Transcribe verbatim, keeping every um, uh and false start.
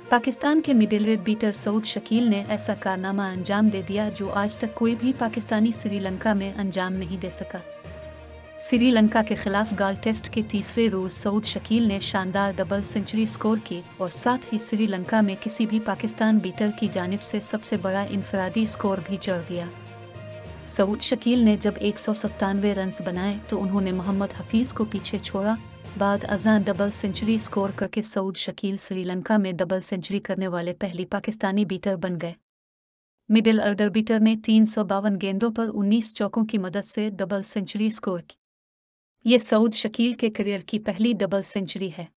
पाकिस्तान के middle beater Saud Shakeel ने ऐसा कारनामा अंजाम दे दिया जो आज तक कोई भी पाकिस्तानी श्रीलंका में अंजाम नहीं दे सका। श्रीलंका के खिलाफ गाल टेस्ट के तीसरे रोज सऊद शकील ने शानदार डबल सेंचुरी स्कोर की और साथ ही श्रीलंका में किसी भी पाकिस्तान बीटर की जानिब से सबसे बड़ा इनफरादी स्कोर भी जोड़ दिया। सऊद शकील ने जब एक सौ सत्तानवे रन बनाए तो उन्होंने मोहम्मद हफीज को पीछे छोड़ा। बाद अजान डबल सेंचुरी स्कोर करके सऊद शकील श्रीलंका में डबल सेंचुरी करने वाले पहली पाकिस्तानी बीटर बन गए। मिडिल ऑर्डर बीटर ने तीन सौ बावन गेंदों पर उन्नीस चौकों की मदद से डबल सेंचुरी स्कोर की। ये सऊद शकील के करियर की पहली डबल सेंचुरी है।